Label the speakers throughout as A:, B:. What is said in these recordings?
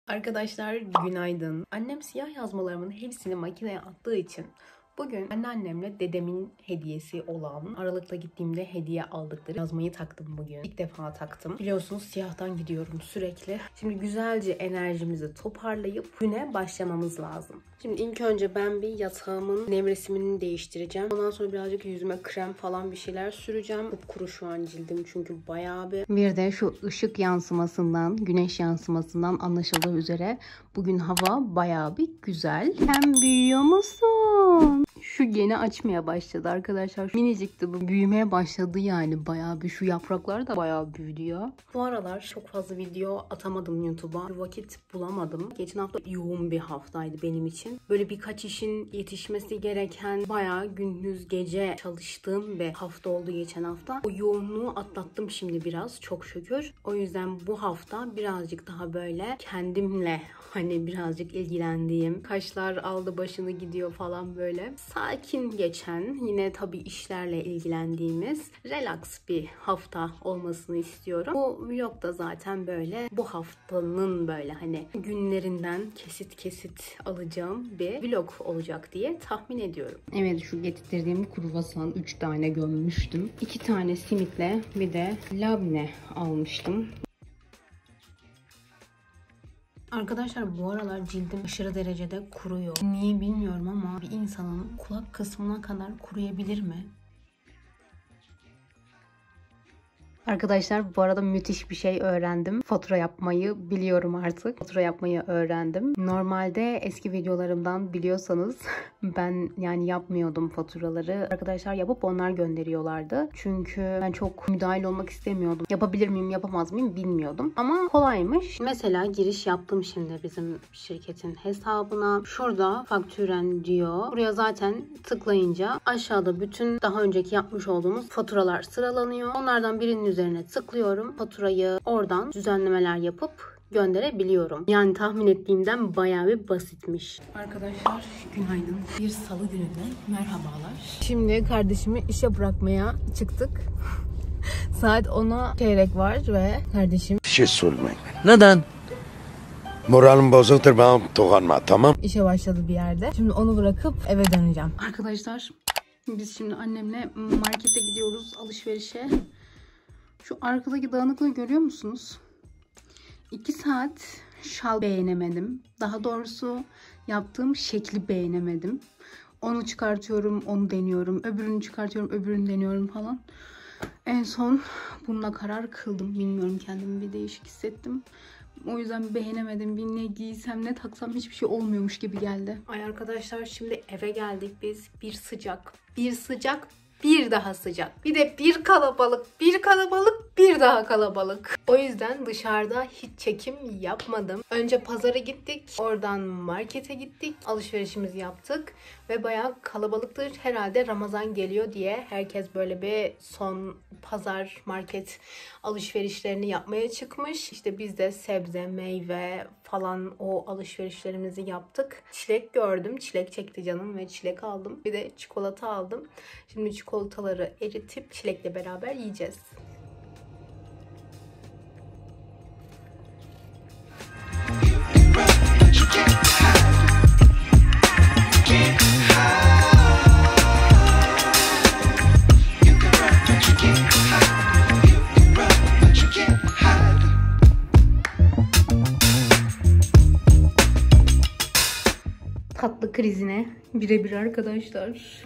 A: Arkadaşlar günaydın. Annem siyah yazmalarımın hepsini makineye attığı için bugün anneannemle dedemin hediyesi olan Aralık'ta gittiğimde hediye aldıkları yazmayı taktım bugün. İlk defa taktım. Biliyorsunuz siyahtan gidiyorum sürekli. Şimdi güzelce enerjimizi toparlayıp güne başlamamız lazım. Şimdi ilk önce ben bir yatağımın nevresimini değiştireceğim. Ondan sonra birazcık yüzüme krem falan bir şeyler süreceğim. Kupkuru şu an cildim çünkü bayağı bir de şu ışık yansımasından, güneş yansımasından anlaşıldığı üzere bugün hava bayağı bir güzel. Sen büyüyor musun? Şu yeni açmaya başladı arkadaşlar. Minicikti bu. Büyümeye başladı yani bayağı bir. Şu yapraklar da bayağı büyüdü ya. Bu aralar çok fazla video atamadım YouTube'a. Vakit bulamadım. Geçen hafta yoğun bir haftaydı benim için. Böyle birkaç işin yetişmesi gereken bayağı gündüz gece çalıştığım bir hafta oldu geçen hafta. O yoğunluğu atlattım şimdi biraz çok şükür. O yüzden bu hafta birazcık daha böyle kendimle birazcık ilgilendiğim, kaşlar aldı başını gidiyor falan böyle sakin geçen, yine tabii işlerle ilgilendiğimiz relax bir hafta olmasını istiyorum. Bu vlog da zaten böyle bu haftanın böyle günlerinden kesit alacağım bir vlog olacak diye tahmin ediyorum. Evet, şu getirdiğim kruvasan 3 tane gömmüştüm. 2 tane simitle bir de labne almıştım. Arkadaşlar bu aralar cildim aşırı derecede kuruyor. Niye bilmiyorum ama bir insanın kulak kısmına kadar kuruyabilir mi? Arkadaşlar bu arada müthiş bir şey öğrendim. Fatura yapmayı biliyorum artık. Fatura yapmayı öğrendim. Normalde eski videolarımdan biliyorsanız ben yapmıyordum faturaları. Arkadaşlar yapıp onlar gönderiyorlardı. Çünkü ben çok müdahil olmak istemiyordum. Yapabilir miyim yapamaz mıyım bilmiyordum. Ama kolaymış. Mesela giriş yaptım şimdi bizim şirketin hesabına. Şurada faktüren diyor. Buraya zaten tıklayınca aşağıda bütün daha önceki yapmış olduğumuz faturalar sıralanıyor. Onlardan birinin üzerine tıklıyorum. Faturayı oradan düzenlemeler yapıp gönderebiliyorum. Yani tahmin ettiğimden bayağı bir basitmiş. Arkadaşlar günaydın. Bir salı gününden merhabalar. Şimdi kardeşimi işe bırakmaya çıktık. Saat 10'a çeyrek var ve kardeşim...
B: Bir şey sormayın. Neden? Moralim bozuktur, bana dokunma, tamam?
A: İşe başladı bir yerde. Şimdi onu bırakıp eve döneceğim. Arkadaşlar biz şimdi annemle markete gidiyoruz alışverişe. Şu arkadaki dağınıklığı görüyor musunuz? 2 saat şal beğenemedim. Daha doğrusu yaptığım şekli beğenemedim. Onu çıkartıyorum, onu deniyorum. Öbürünü çıkartıyorum, öbürünü deniyorum falan. En son bununla karar kıldım. Bilmiyorum, kendimi bir değişik hissettim. O yüzden beğenemedim. Bir ne giysem ne taksam hiçbir şey olmuyormuş gibi geldi. Ay arkadaşlar şimdi eve geldik biz. Bir sıcak, bir daha sıcak. Bir de bir kalabalık, bir daha kalabalık. O yüzden dışarıda hiç çekim yapmadım. Önce pazara gittik. Oradan markete gittik. Alışverişimizi yaptık. Ve bayağı kalabalıktır. Herhalde Ramazan geliyor diye herkes böyle bir son pazar market alışverişlerini yapmaya çıkmış. İşte biz de sebze, meyve falan o alışverişlerimizi yaptık. Çilek gördüm. Çilek çekti canım ve çilek aldım. Bir de çikolata aldım. Şimdi çikolataları eritip çilekle beraber yiyeceğiz. Tatlı krizine birebir arkadaşlar.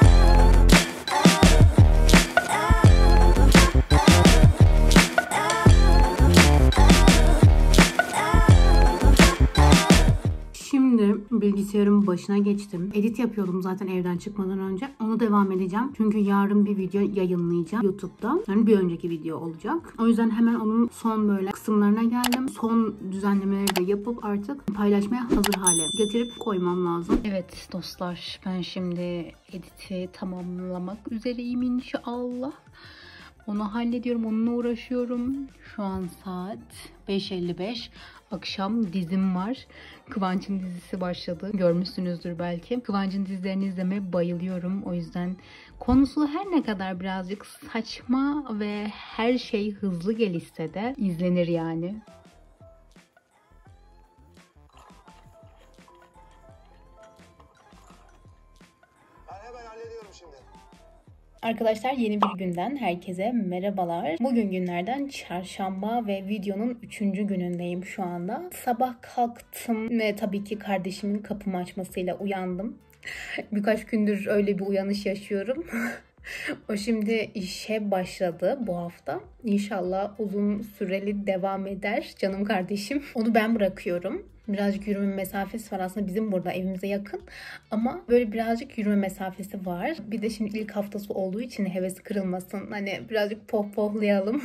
A: Şimdi bilgisayarın başına geçtim. Edit yapıyordum zaten evden çıkmadan önce. Onu devam edeceğim. Çünkü yarın bir video yayınlayacağım YouTube'da. Yani bir önceki video olacak. O yüzden hemen onun son böyle kısımlarına geldim. Son düzenlemeleri de yapıp artık paylaşmaya hazır hale getirip koymam lazım. Evet dostlar, ben şimdi editi tamamlamak üzereyim inşallah. Onu hallediyorum, onunla uğraşıyorum. Şu an saat 5:55. Akşam dizim var. Kıvanç'ın dizisi başladı. Görmüşsünüzdür belki. Kıvanç'ın dizilerini izlemeye bayılıyorum. O yüzden konusu her ne kadar birazcık saçma ve her şey hızlı gelişse de izlenir yani. Arkadaşlar yeni bir günden herkese merhabalar. Bugün günlerden çarşamba ve videonun 3. günündeyim şu anda. Sabah kalktım ve tabii ki kardeşimin kapımı açmasıyla uyandım. Birkaç gündür öyle bir uyanış yaşıyorum. O şimdi işe başladı bu hafta. İnşallah uzun süreli devam eder canım kardeşim. Onu ben bırakıyorum. Birazcık yürüme mesafesi var aslında bizim burada evimize yakın. Ama böyle birazcık yürüme mesafesi var. Bir de şimdi ilk haftası olduğu için hevesi kırılmasın. Hani birazcık pohpohlayalım.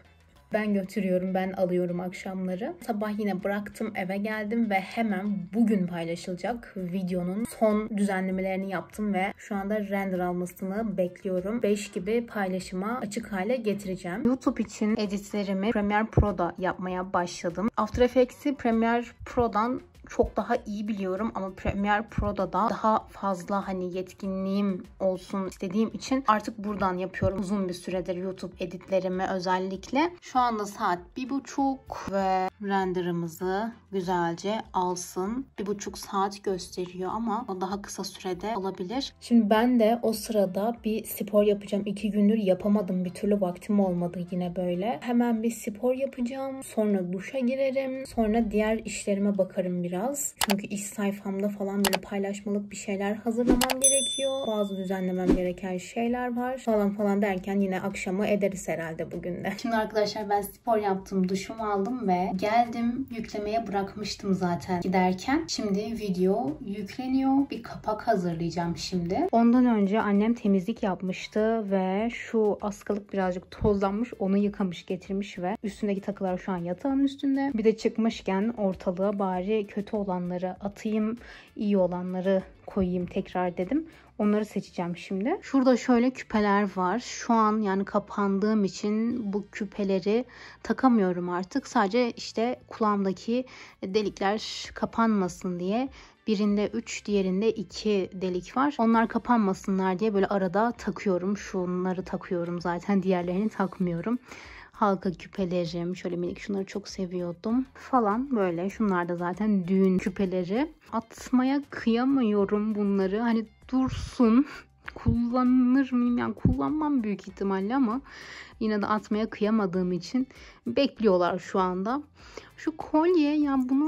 A: Ben götürüyorum, ben alıyorum akşamları. Sabah yine bıraktım, eve geldim ve hemen bugün paylaşılacak videonun son düzenlemelerini yaptım ve şu anda render almasını bekliyorum. 5 gibi paylaşıma açık hale getireceğim. YouTube için editlerimi Premiere Pro'da yapmaya başladım. After Effects'i Premiere Pro'dan çok daha iyi biliyorum ama Premiere Pro'da da daha fazla hani yetkinliğim olsun istediğim için artık buradan yapıyorum. Uzun bir süredir YouTube editlerimi özellikle. Şu anda saat 1:30 ve renderımızı güzelce alsın. 1,5 saat gösteriyor ama o daha kısa sürede olabilir. Şimdi ben de o sırada bir spor yapacağım. 2 gündür yapamadım. Bir türlü vaktim olmadı yine böyle. Hemen bir spor yapacağım. Sonra duşa girerim. Sonra diğer işlerime bakarım biraz. Çünkü iş sayfamda falan böyle paylaşmalık bir şeyler hazırlamam gerekiyor. Bazı düzenlemem gereken şeyler var. Falan derken yine akşamı ederiz herhalde bugün de. Şimdi arkadaşlar ben spor yaptım. Duşumu aldım ve geldim. Yüklemeye bırakmıştım zaten giderken. Şimdi video yükleniyor. Bir kapak hazırlayacağım şimdi. Ondan önce annem temizlik yapmıştı ve şu askılık birazcık tozlanmış. Onu yıkamış getirmiş ve üstündeki takılar şu an yatağın üstünde. Bir de çıkmışken ortalığa bari kötü olanları atayım, iyi olanları koyayım tekrar dedim. Onları seçeceğim şimdi. Şurada şöyle küpeler var. Şu an yani kapandığım için bu küpeleri takamıyorum artık. Sadece işte kulağımdaki delikler kapanmasın diye. Birinde 3, diğerinde 2 delik var. Onlar kapanmasınlar diye böyle arada takıyorum. Şunları takıyorum zaten. Diğerlerini takmıyorum. Halka küpelerim. Şöyle minik şunları çok seviyordum. Falan böyle. Şunlar da zaten düğün küpeleri. Atmaya kıyamıyorum bunları. Hani dursun. Kullanır mıyım? Yani kullanmam büyük ihtimalle ama yine de atmaya kıyamadığım için bekliyorlar şu anda. Şu kolye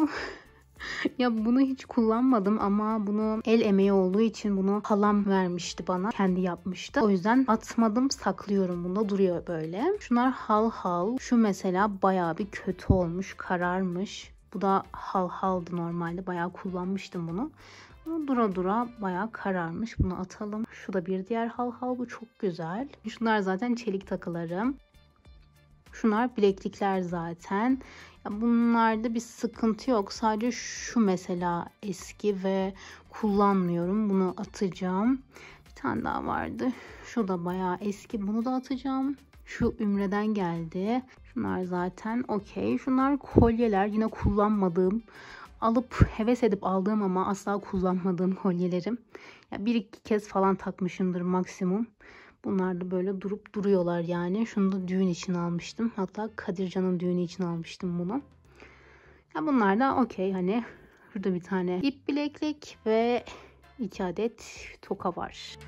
A: bunu hiç kullanmadım ama bunu el emeği olduğu için bunu halam vermişti bana. Kendi yapmıştı. O yüzden atmadım, saklıyorum. Bunda duruyor böyle. Şunlar hal. Şu mesela bayağı bir kötü olmuş, kararmış. Bu da haldı normalde. Bayağı kullanmıştım bunu. Ama dura bayağı kararmış. Bunu atalım. Şu da bir diğer hal. Bu çok güzel. Şunlar zaten çelik takılarım. Şunlar bileklikler zaten. Bunlarda bir sıkıntı yok. Sadece şu mesela eski ve kullanmıyorum. Bunu atacağım. Bir tane daha vardı. Şu da bayağı eski. Bunu da atacağım. Şu Ümre'den geldi. Şunlar zaten okey. Şunlar kolyeler. Yine kullanmadığım. Alıp heves edip aldığım ama asla kullanmadığım kolyelerim. Ya 1-2 kez falan takmışımdır maksimum. Bunlar da böyle durup duruyorlar yani. Şunu da düğün için almıştım. Hatta Kadircan'ın düğünü için almıştım bunu. Ya bunlar da okey hani. Şurada bir tane ip bileklik ve 2 adet toka var.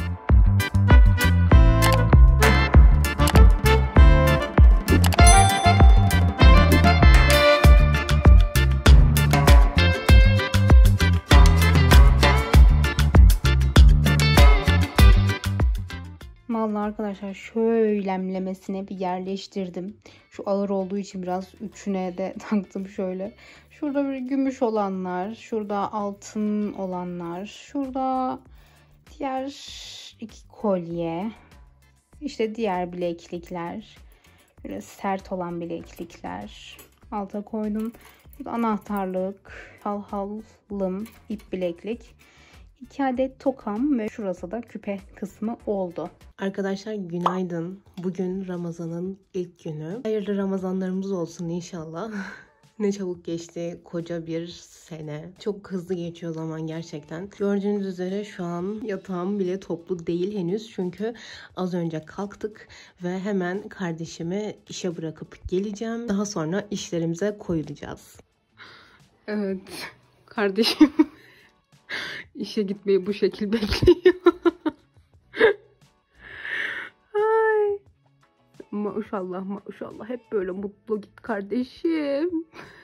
A: Vallahi arkadaşlar şöylemlemesine bir yerleştirdim. Şu ağır olduğu için biraz üçüne de taktım şöyle. Şurada bir gümüş olanlar, şurada altın olanlar, şurada diğer 2 kolye, işte diğer bileklikler, böyle sert olan bileklikler alta koydum. Şurada anahtarlık, halım, ip bileklik. 2 adet tokam ve şurası da küpe kısmı oldu. Arkadaşlar günaydın. Bugün Ramazan'ın ilk günü. Hayırlı Ramazanlarımız olsun inşallah. Ne çabuk geçti koca bir sene. Çok hızlı geçiyor zaman gerçekten. Gördüğünüz üzere şu an yatağım bile toplu değil henüz. Çünkü az önce kalktık ve hemen kardeşimi işe bırakıp geleceğim. Daha sonra işlerimize koyulacağız. Evet, kardeşim işe gitmeyi bu şekil bekliyor. Maşallah maşallah. Hep böyle mutlu git kardeşim.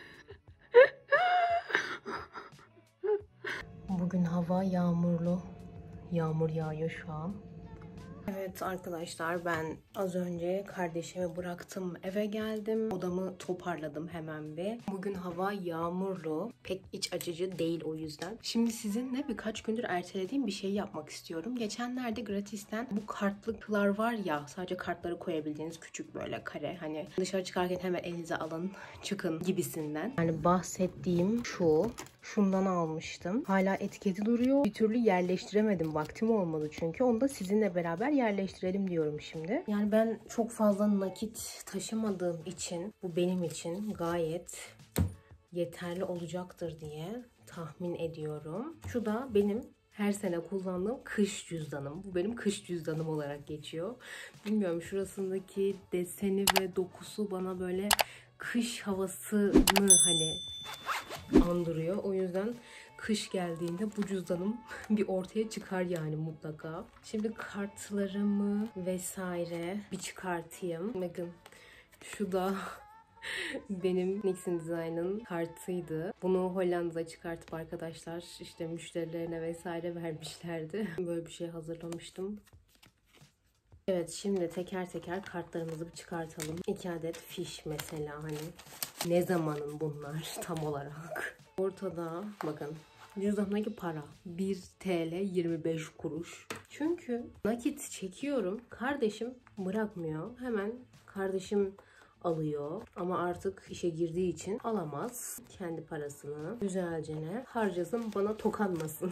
A: Bugün hava yağmurlu. Yağmur yağıyor şu an. Evet arkadaşlar, ben az önce kardeşimi bıraktım, eve geldim. Odamı toparladım hemen bir. Bugün hava yağmurlu. Pek iç açıcı değil o yüzden. Şimdi sizinle birkaç gündür ertelediğim bir şey yapmak istiyorum. Geçenlerde gratisten bu kartlıklar var ya, sadece kartları koyabildiğiniz küçük böyle kare. Hani dışarı çıkarken hemen elinize alın çıkın gibisinden. Yani bahsettiğim şundan almıştım. Hala etiketi duruyor. Bir türlü yerleştiremedim. Vaktim olmadı çünkü. Onu da sizinle beraber yerleştirelim diyorum şimdi. Yani ben çok fazla nakit taşımadığım için bu benim için gayet yeterli olacaktır diye tahmin ediyorum. Şu da benim her sene kullandığım kış cüzdanım. Bu benim kış cüzdanım olarak geçiyor. Bilmiyorum, şurasındaki deseni ve dokusu bana böyle kış havasını hani andırıyor. O yüzden kış geldiğinde bu cüzdanım bir ortaya çıkar yani mutlaka. Şimdi kartlarımı vesaire bir çıkartayım. Bakın şu da benim Nixon Design'ın kartıydı. Bunu Hollanda'da çıkartıp arkadaşlar işte müşterilerine vesaire vermişlerdi. Böyle bir şey hazırlamıştım. Evet, şimdi teker teker kartlarımızı bir çıkartalım. 2 adet fiş mesela, hani ne zamanın bunlar tam olarak. Ortada bakın cüzdanımdaki para 1 TL 25 kuruş. Çünkü nakit çekiyorum, kardeşim bırakmıyor. Hemen kardeşim alıyor ama artık işe girdiği için alamaz. Kendi parasını güzelce harcasın, bana tokanmasın.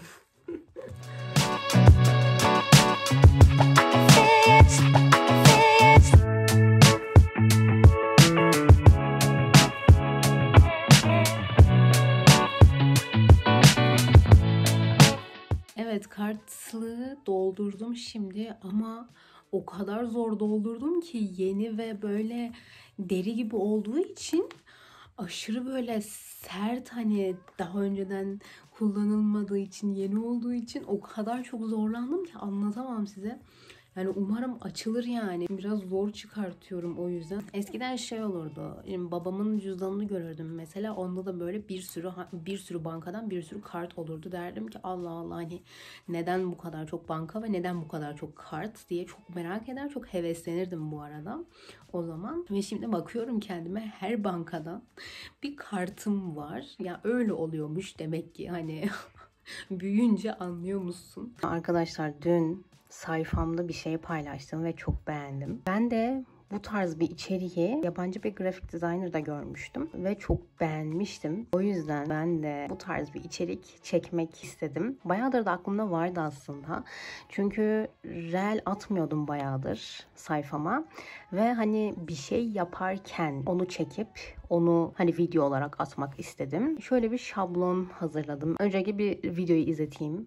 A: Evet, kartlığı doldurdum şimdi ama o kadar zor doldurdum ki yeni ve böyle deri gibi olduğu için aşırı böyle sert, hani daha önceden kullanılmadığı için, yeni olduğu için o kadar çok zorlandım ki anlatamam size. Yani umarım açılır yani. Biraz zor çıkartıyorum o yüzden. Eskiden şey olurdu. Yani babamın cüzdanını görürdüm mesela. Onda da böyle bir sürü bankadan bir sürü kart olurdu. Derdim ki Allah Allah, hani neden bu kadar çok banka ve neden bu kadar çok kart diye çok merak eder, çok heveslenirdim bu arada o zaman. Ve şimdi bakıyorum kendime, her bankadan bir kartım var. Ya öyle oluyormuş demek ki, hani büyüyünce anlıyor musun? Arkadaşlar, dün sayfamda bir şey paylaştım ve çok beğendim. Ben de bu tarz bir içeriği yabancı bir grafik designer'da görmüştüm ve çok beğenmiştim. O yüzden ben de bu tarz bir içerik çekmek istedim. Bayağıdır da aklımda vardı aslında. Çünkü reel atmıyordum bayağıdır sayfama ve hani bir şey yaparken onu çekip onu hani video olarak atmak istedim. Şöyle bir şablon hazırladım. Önceki bir videoyu izleteyim.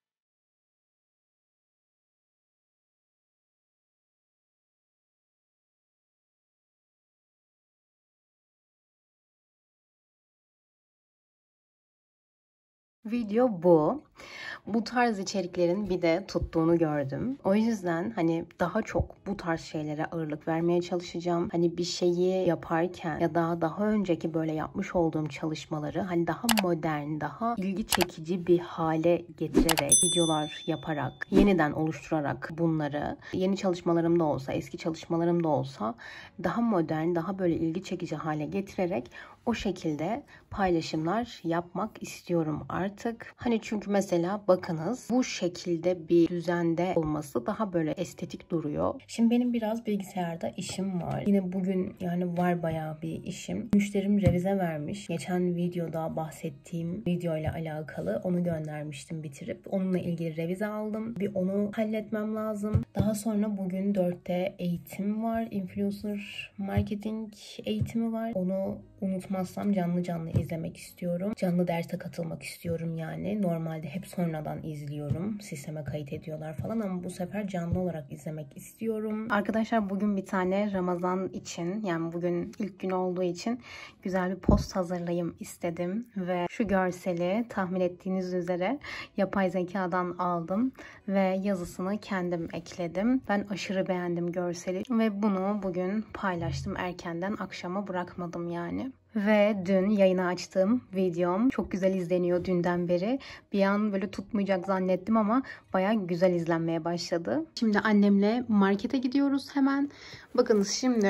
A: Video bu. Bu tarz içeriklerin bir de tuttuğunu gördüm. O yüzden hani daha çok bu tarz şeylere ağırlık vermeye çalışacağım. Hani bir şeyi yaparken ya da daha önceki böyle yapmış olduğum çalışmaları hani daha modern, daha ilgi çekici bir hale getirerek, videolar yaparak, yeniden oluşturarak bunları yeni çalışmalarımda olsa, eski çalışmalarımda olsa daha modern, daha böyle ilgi çekici hale getirerek o şekilde paylaşımlar yapmak istiyorum artık. Hani çünkü mesela bakınız, bu şekilde bir düzende olması daha böyle estetik duruyor. Şimdi benim biraz bilgisayarda işim var. Yine bugün yani var bayağı bir işim. Müşterim revize vermiş. Geçen videoda bahsettiğim video ile alakalı onu göndermiştim bitirip. Onunla ilgili revize aldım. Bir onu halletmem lazım. Daha sonra bugün 4'te eğitim var. Influencer marketing eğitimi var. Onu unutmazsam canlı izlemek istiyorum. Canlı derse katılmak istiyorum yani. Normalde hep sonradan Instagram'dan izliyorum. Sisteme kayıt ediyorlar falan ama bu sefer canlı olarak izlemek istiyorum. Arkadaşlar bugün bir tane Ramazan için, yani bugün ilk gün olduğu için güzel bir post hazırlayayım istedim. Ve şu görseli tahmin ettiğiniz üzere yapay zekadan aldım ve yazısını kendim ekledim. Ben aşırı beğendim görseli ve bunu bugün paylaştım, erkenden akşama bırakmadım yani. Ve dün yayına açtığım videom çok güzel izleniyor dünden beri. Bir an böyle tutmayacak zannettim ama bayağı güzel izlenmeye başladı. Şimdi annemle markete gidiyoruz hemen. Bakınız şimdi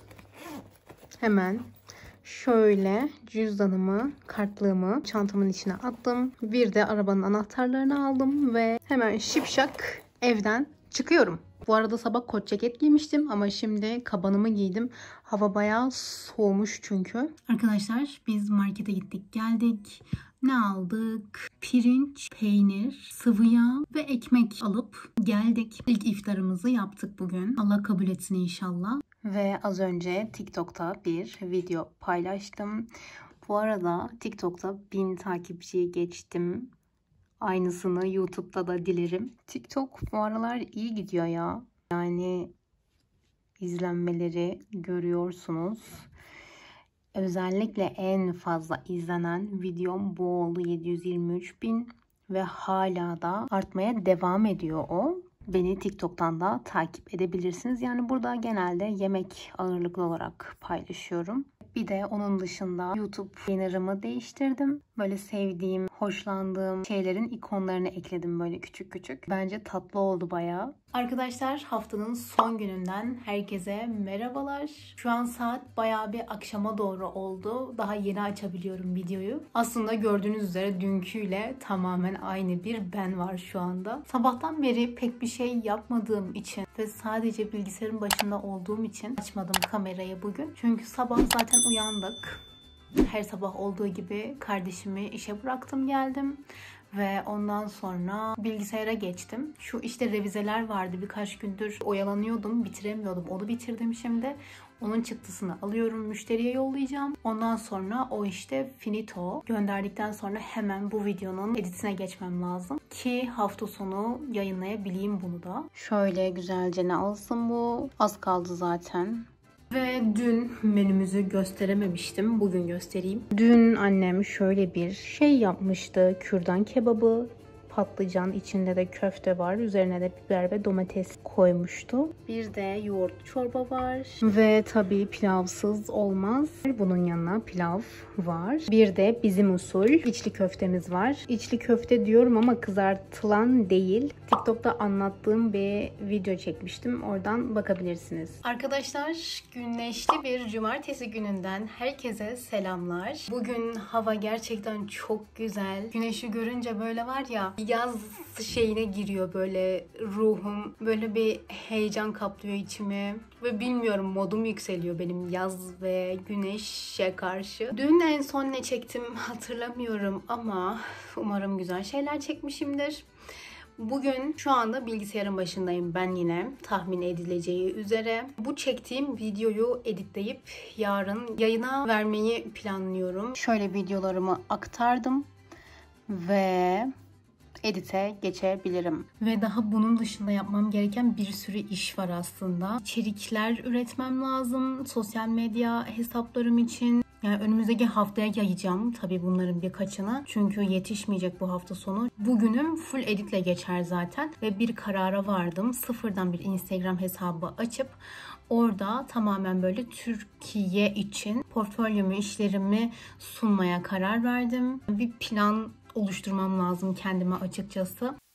A: hemen şöyle cüzdanımı, kartlığımı çantamın içine attım. Bir de arabanın anahtarlarını aldım ve hemen şipşak evden çıkıyorum. Bu arada sabah kot ceket giymiştim ama şimdi kabanımı giydim. Hava bayağı soğumuş çünkü. Arkadaşlar biz markete gittik geldik. Ne aldık? Pirinç, peynir, sıvı yağ ve ekmek alıp geldik. İlk iftarımızı yaptık bugün. Allah kabul etsin inşallah. Ve az önce TikTok'ta bir video paylaştım. Bu arada TikTok'ta 1000 takipçiyi geçtim. Aynısını YouTube'da da dilerim. TikTok bu aralar iyi gidiyor ya. Yani izlenmeleri görüyorsunuz. Özellikle en fazla izlenen videom bu oldu. 723.000 ve hala da artmaya devam ediyor o. Beni TikTok'tan da takip edebilirsiniz. Yani burada genelde yemek ağırlıklı olarak paylaşıyorum. Bir de onun dışında YouTube banner'ımı değiştirdim. Böyle sevdiğim, hoşlandığım şeylerin ikonlarını ekledim böyle küçük küçük. Bence tatlı oldu bayağı. Arkadaşlar haftanın son gününden herkese merhabalar. Şu an saat bayağı bir akşama doğru oldu. Daha yeni açabiliyorum videoyu. Aslında gördüğünüz üzere dünküyle tamamen aynı bir ben var şu anda. Sabahtan beri pek bir şey yapmadığım için ve sadece bilgisayarın başında olduğum için açmadım kamerayı bugün. Çünkü sabah zaten uyandık. Her sabah olduğu gibi kardeşimi işe bıraktım geldim. Ve ondan sonra bilgisayara geçtim. Şu işte revizeler vardı, birkaç gündür oyalanıyordum, bitiremiyordum. Onu bitirdim şimdi. Onun çıktısını alıyorum, müşteriye yollayacağım. Ondan sonra o işte finito. Gönderdikten sonra hemen bu videonun editine geçmem lazım. Ki hafta sonu yayınlayabileyim bunu da. Şöyle güzelce ne alsın bu. Az kaldı zaten. Ve dün menümüzü gösterememiştim. Bugün göstereyim. Dün annem şöyle bir şey yapmıştı. Kürdan kebabı, patlıcan, içinde de köfte var. Üzerine de biber ve domates koymuştu. Bir de yoğurt çorba var. Ve tabii pilavsız olmaz. Bunun yanına pilav var. Bir de bizim usul içli köftemiz var. İçli köfte diyorum ama kızartılan değil. TikTok'ta anlattığım bir video çekmiştim. Oradan bakabilirsiniz. Arkadaşlar güneşli bir cumartesi gününden herkese selamlar. Bugün hava gerçekten çok güzel. Güneşi görünce böyle var ya, yaz şeyine giriyor böyle ruhum. Böyle bir heyecan kaplıyor içimi. Ve bilmiyorum, modum yükseliyor benim yaz ve güneşe karşı. Dün en son ne çektim hatırlamıyorum ama umarım güzel şeyler çekmişimdir. Bugün şu anda bilgisayarın başındayım ben yine, tahmin edileceği üzere. Bu çektiğim videoyu editleyip yarın yayına vermeyi planlıyorum. Şöyle videolarımı aktardım ve edite geçebilirim. Ve daha bunun dışında yapmam gereken bir sürü iş var aslında. İçerikler üretmem lazım sosyal medya hesaplarım için. Yani önümüzdeki haftaya yayacağım tabii bunların birkaçını. Çünkü yetişmeyecek bu hafta sonu. Bugünüm full editle geçer zaten. Ve bir karara vardım. Sıfırdan bir Instagram hesabı açıp orada tamamen böyle Türkiye için portfolyomu, işlerimi sunmaya karar verdim. Bir plan oluşturmam lazım kendime açıkçası.